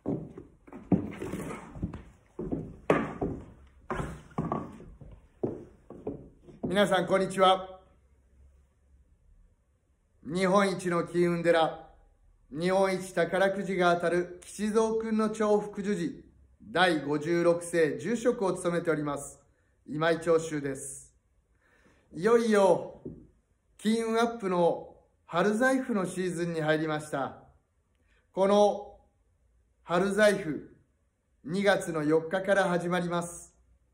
皆さんこんにちは。日本一の金運寺、日本一宝くじが当たる吉蔵君の長福寿寺第56世住職を務めております今井長州です。いよいよ金運アップの春財布のシーズンに入りました。この春財布2月の4日から始まります。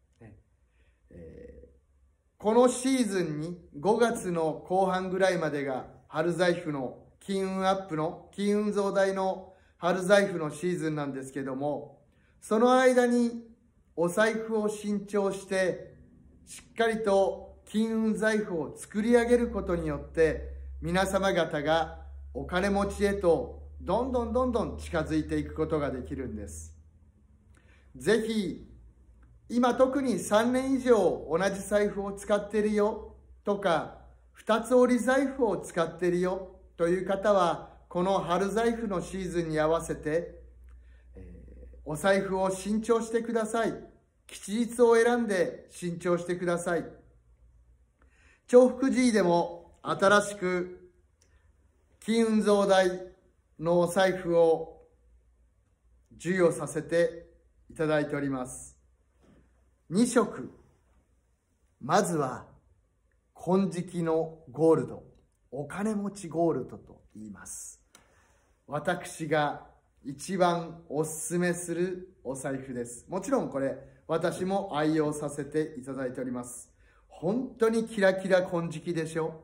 このシーズンに5月の後半ぐらいまでが春財布の金運アップの金運増大の春財布のシーズンなんですけども、その間にお財布を新調してしっかりと金運財布を作り上げることによって皆様方がお金持ちへとどんどん近づいていくことができるんです。ぜひ今特に3年以上同じ財布を使っているよとか、2つ折り財布を使っているよという方は、この春財布のシーズンに合わせて、お財布を新調してください。吉日を選んで新調してください。長福寺でも新しく金運増大のお財布を授与させていただいております。2色。まずは金色のゴールド、お金持ちゴールドと言います。私が一番おすすめするお財布です。もちろんこれ私も愛用させていただいております。本当にキラキラ金色でしょ。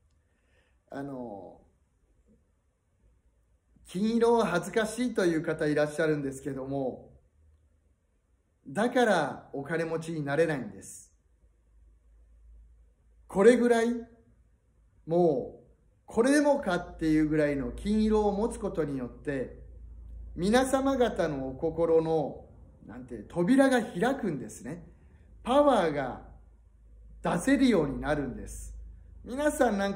金色は恥ずかしいという方いらっしゃるんですけども、だからお金持ちになれないんです。これぐらい、もうこれでもかっていうぐらいの金色を持つことによって皆様方のお心の扉が開くんですね。パワーが出せるようになるんです。皆さん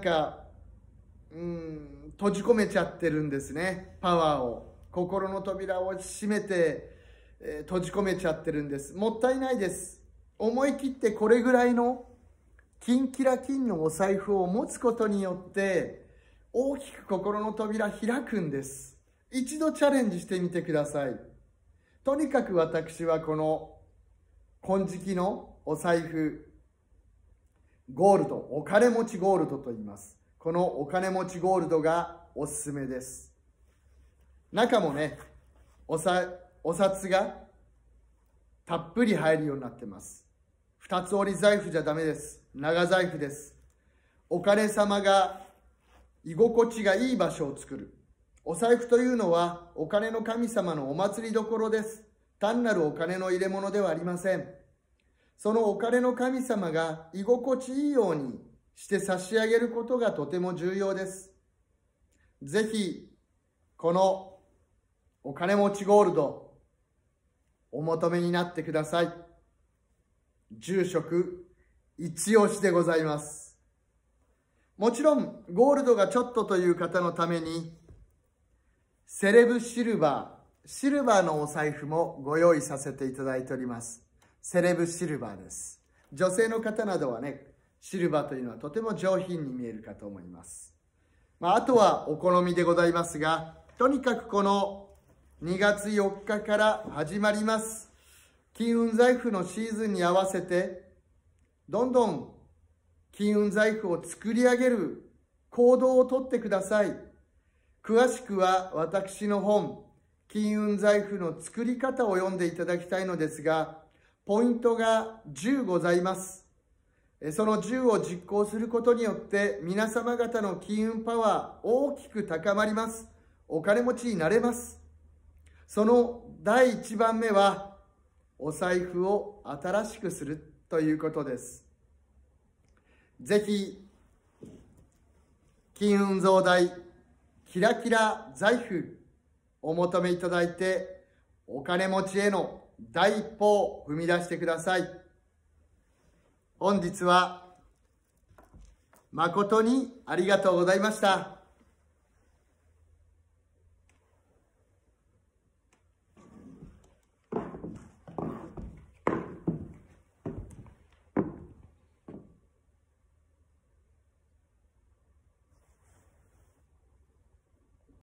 閉じ込めちゃってるんですね。パワーを、心の扉を閉めて閉じ込めちゃってるんです。もったいないです。思い切ってこれぐらいの金キラ金のお財布を持つことによって大きく心の扉開くんです。一度チャレンジしてみてください。とにかく私はこの金色のお財布、ゴールド、お金持ちゴールドと言います。このお金持ちゴールドがおすすめです。中もね、お札がたっぷり入るようになってます。二つ折り財布じゃダメです。長財布です。お金様が居心地がいい場所を作る。お財布というのはお金の神様のお祭りどころです。単なるお金の入れ物ではありません。そのお金の神様が居心地いいようにして差し上げることがとても重要です。ぜひこのお金持ちゴールドお求めになってください。住職一押しでございます。もちろんゴールドがちょっとという方のためにセレブシルバーのお財布もご用意させていただいております。セレブシルバーです。女性の方などはね、シルバーというのはとても上品に見えるかと思います。あとはお好みでございますが、とにかくこの2月4日から始まります金運財布のシーズンに合わせて、どんどん金運財布を作り上げる行動をとってください。詳しくは私の本、金運財布の作り方を読んでいただきたいのですが、ポイントが10ございます。その10を実行することによって皆様方の金運パワー大きく高まります。お金持ちになれます。その第1番目は、お財布を新しくするということです。ぜひ、金運増大、キラキラ財布、お求めいただいて、お金持ちへの第一歩を踏み出してください。本日は誠にありがとうございました。